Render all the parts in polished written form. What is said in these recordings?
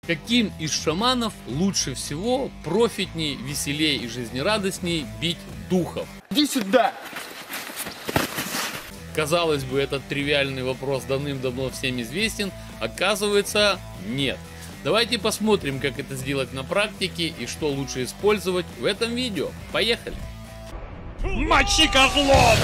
Каким из шаманов лучше всего, профитней, веселей и жизнерадостней бить духов? Иди сюда! Казалось бы, этот тривиальный вопрос давным-давно всем известен, оказывается, нет. Давайте посмотрим, как это сделать на практике и что лучше использовать в этом видео. Поехали! Мочи козлов!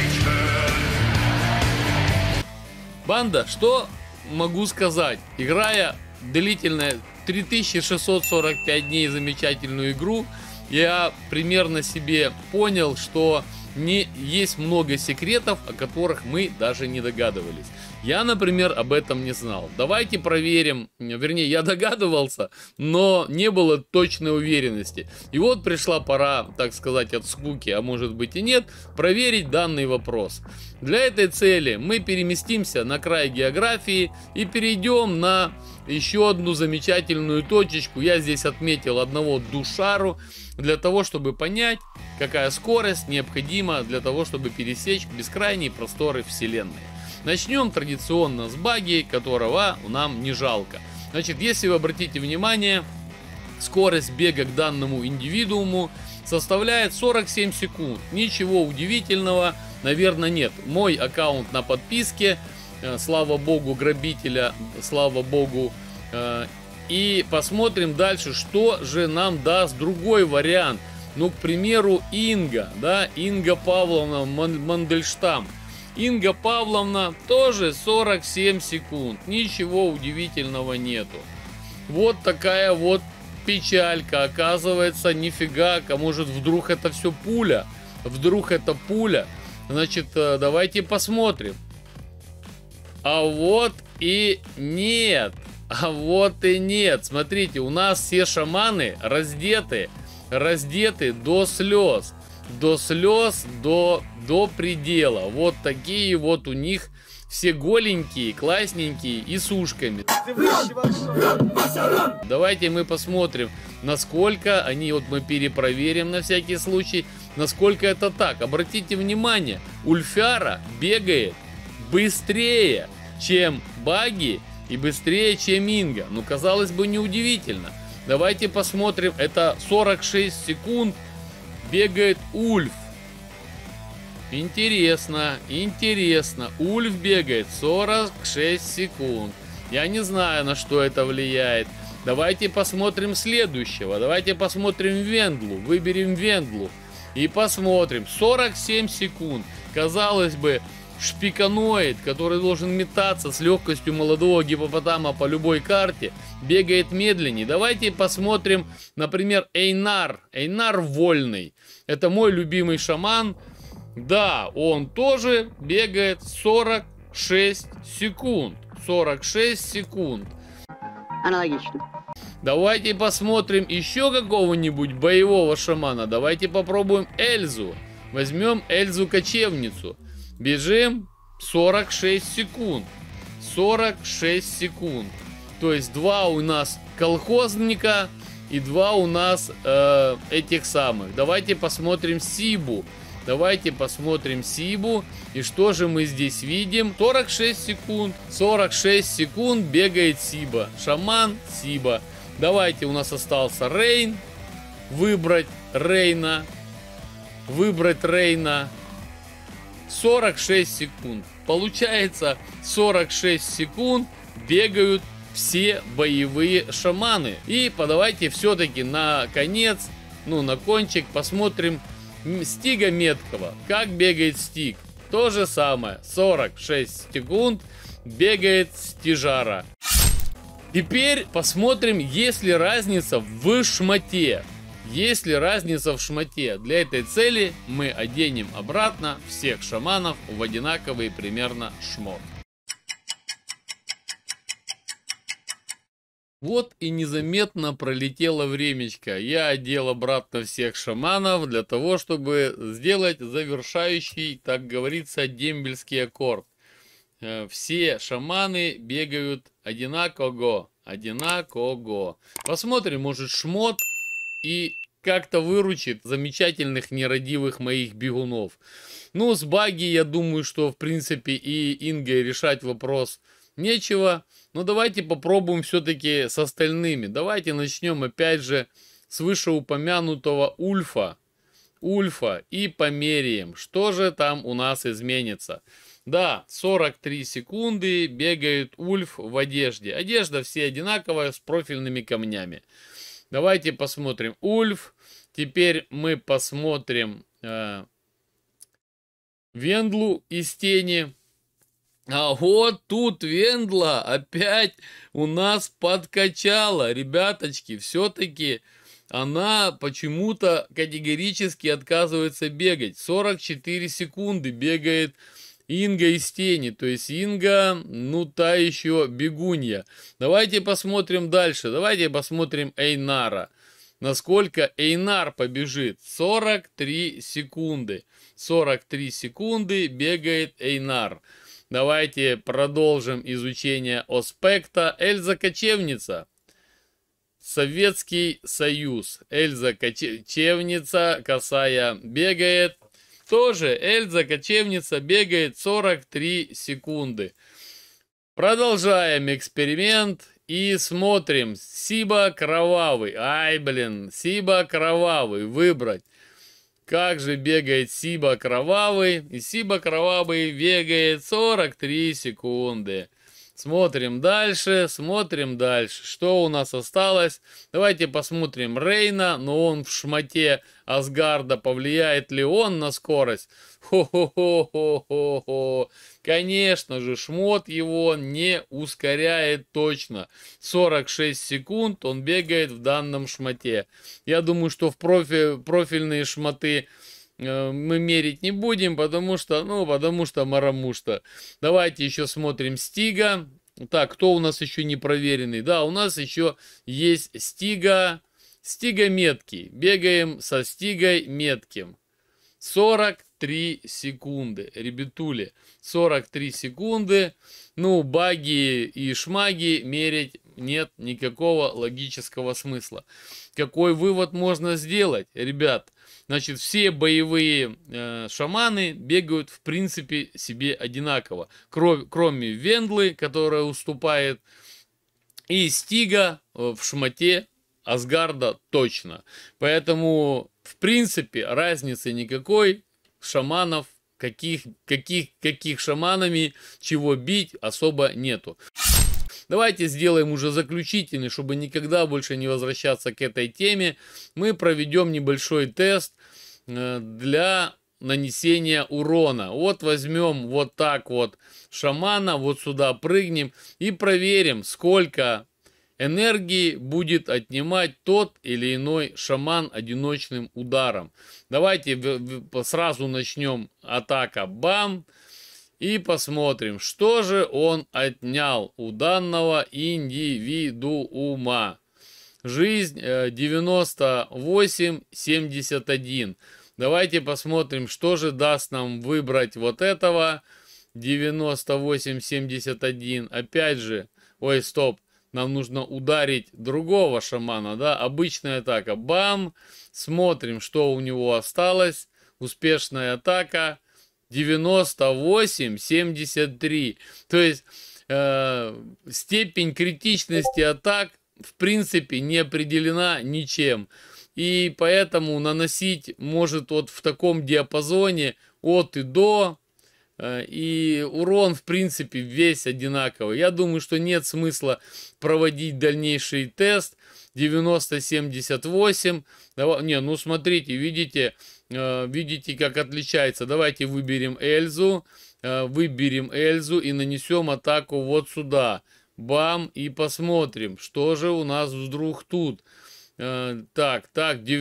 Банда, что могу сказать? Играя длительная 3645 дней замечательную игру, я примерно себе понял, что есть много секретов, о которых мы даже не догадывались. Я, например, об этом не знал. Давайте проверим, вернее, я догадывался, но не было точной уверенности. И вот пришла пора, так сказать, от скуки, а может быть и нет, проверить данный вопрос. Для этой цели мы переместимся на край географии и перейдем на еще одну замечательную точечку. Я здесь отметил одного душару, для того, чтобы понять, какая скорость необходима для того, чтобы пересечь бескрайние просторы вселенной. Начнем традиционно с баги, которого нам не жалко. Значит, если вы обратите внимание, скорость бега к данному индивидууму составляет 47 секунд. Ничего удивительного, наверное, нет. Мой аккаунт на подписке, слава богу, грабителя, слава богу. И посмотрим дальше, что же нам даст другой вариант. Ну, к примеру, Инга, да, Инга Павловна Мандельштам. Инга Павловна тоже 47 секунд. Ничего удивительного нету. Вот такая вот печалька. Оказывается, нифига, а может вдруг это все пуля? Вдруг это пуля? Значит, давайте посмотрим. А вот и нет. А вот и нет. Смотрите, у нас все шаманы раздеты до слез. До слез, до предела. Вот такие вот у них все голенькие, классненькие и с ушками. Давайте мы посмотрим, насколько они, вот мы перепроверим на всякий случай, насколько это так. Обратите внимание, Ульфиара бегает быстрее, чем баги, и быстрее, чем Инга. Ну, казалось бы, неудивительно. Давайте посмотрим. Это 46 секунд бегает Ульф. Интересно, интересно. Ульф бегает 46 секунд. Я не знаю, на что это влияет. Давайте посмотрим следующего. Давайте посмотрим Вендлу. Выберем Вендлу. И посмотрим. 47 секунд. Казалось бы, шпиканоид, который должен метаться с легкостью молодого гипопотама по любой карте, бегает медленнее. Давайте посмотрим, например, Эйнар. Эйнар Вольный. Это мой любимый шаман. Да, он тоже бегает 46 секунд. 46 секунд. Аналогично. Давайте посмотрим еще какого-нибудь боевого шамана. Давайте попробуем Эльзу. Возьмем Эльзу-кочевницу. Бежим 46 секунд. 46 секунд. То есть два у нас колхозника и два у нас этих самых. Давайте посмотрим Сибу. Давайте посмотрим Сибу. И что же мы здесь видим? 46 секунд. 46 секунд бегает Сиба. Шаман Сиба. Давайте, у нас остался Рейн. Выбрать Рейна. Выбрать Рейна. 46 секунд. Получается, 46 секунд бегают все боевые шаманы. И давайте все-таки на конец, ну на кончик посмотрим Стига Меткого. Как бегает Стиг? То же самое. 46 секунд бегает Стижара. Теперь посмотрим, есть ли разница в шмоте. Есть ли разница в шмоте? Для этой цели мы оденем обратно всех шаманов в одинаковый примерно шмот. Вот и незаметно пролетело времечко. Я одел обратно всех шаманов для того, чтобы сделать завершающий, так говорится, дембельский аккорд. Все шаманы бегают одинаково. Одинаково. Посмотрим, может шмот и как-то выручит замечательных нерадивых моих бегунов. Ну, с баги, я думаю, что в принципе и Ингой решать вопрос нечего. Но давайте попробуем все-таки с остальными. Давайте начнем опять же с вышеупомянутого Ульфа. И померяем, что же там у нас изменится. Да, 43 секунды бегает Ульф в одежде. Одежда все одинаковая с профильными камнями. Давайте посмотрим Ульф. Теперь мы посмотрим Вендлу из тени. А вот тут Вендла опять у нас подкачала. Ребяточки, все-таки она почему-то категорически отказывается бегать. 44 секунды бегает Инга из тени. То есть Инга, ну та еще бегунья. Давайте посмотрим дальше. Давайте посмотрим Эйнара. Насколько Эйнар побежит. 43 секунды. 43 секунды бегает Эйнар. Давайте продолжим изучение аспекта. Эльза Кочевница. Советский Союз. Эльза Кочевница, косая, бегает. Тоже Эльза Кочевница бегает 43 секунды. Продолжаем эксперимент и смотрим. Сиба Кровавый. Ай, блин, Сиба Кровавый. Выбрать. Как же бегает Сиба Кровавый? И Сиба Кровавый бегает 43 секунды. Смотрим дальше, Что у нас осталось? Давайте посмотрим Рейна, но он в шмоте Асгарда. Повлияет ли он на скорость? Хо-хо-хо-хо-хо-хо. Конечно же, шмот его не ускоряет точно. 46 секунд он бегает в данном шмоте. Я думаю, что в профильные шмоты мы мерить не будем, потому что марамушта. Давайте еще смотрим Стига. Так, кто у нас еще не проверенный? Да, у нас еще есть Стига. Стига меткий. Бегаем со Стигой метким. 43 секунды. Ребятули, 43 секунды. Ну, баги и шмаги мерить нет никакого логического смысла. Какой вывод можно сделать, ребят? Значит, все боевые шаманы бегают, в принципе, себе одинаково. Кроме Вендлы, которая уступает, и Стига в шмоте Асгарда точно. Поэтому, в принципе, разницы никакой. Шаманов, каких шаманами, чего бить, особо нету. Давайте сделаем уже заключительный, чтобы никогда больше не возвращаться к этой теме. Мы проведем небольшой тест для нанесения урона. Вот возьмем вот так вот шамана, вот сюда прыгнем и проверим, сколько энергии будет отнимать тот или иной шаман одиночным ударом. Давайте сразу начнем. Атака. Бам! И посмотрим, что же он отнял у данного индивидуума. Жизнь 98-71. Давайте посмотрим, что же даст нам выбрать вот этого 98-71. Опять же, ой, стоп, нам нужно ударить другого шамана, да, обычная атака. Бам! Смотрим, что у него осталось. Успешная атака. 98-73. То есть степень критичности атак в принципе не определена ничем. И поэтому наносить может вот в таком диапазоне от и до. И урон в принципе весь одинаковый. Я думаю, что нет смысла проводить дальнейший тест. 90-78. Не, ну смотрите, видите, как отличается. Давайте выберем Эльзу. И нанесем атаку вот сюда. Бам, и посмотрим, что же у нас вдруг тут. Так,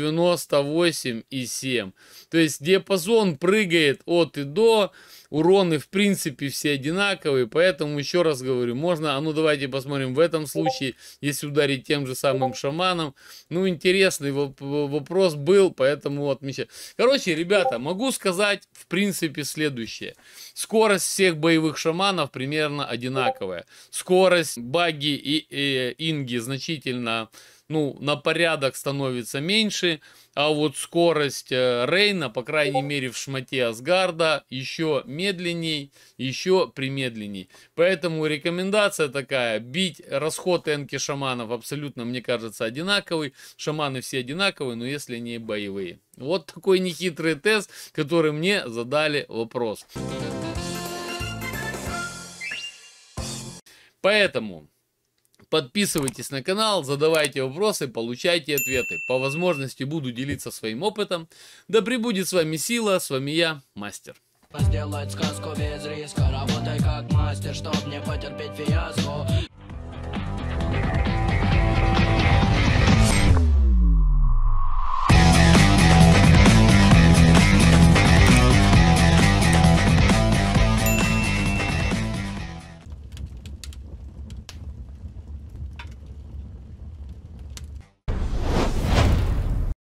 98,7. То есть диапазон прыгает от и до. Уроны в принципе все одинаковые. Поэтому еще раз говорю, можно, ну давайте посмотрим в этом случае, если ударить тем же самым шаманом. Ну интересный вопрос был, поэтому отмечаю. Короче, ребята, могу сказать в принципе следующее. Скорость всех боевых шаманов примерно одинаковая. Скорость баги и инги значительно ну, на порядок становится меньше, а вот скорость Рейна, по крайней мере в шмоте Асгарда, еще медленней, еще примедленней. Поэтому рекомендация такая: бить расход энки шаманов абсолютно, мне кажется, одинаковый. Шаманы все одинаковые, но если не боевые. Вот такой нехитрый тест, который мне задали вопрос. Поэтому подписывайтесь на канал, задавайте вопросы, получайте ответы. По возможности буду делиться своим опытом. Да пребудет с вами сила, с вами я, Мастер. Сделать сказку без риска, работай как мастер, чтоб не потерпеть фиаско.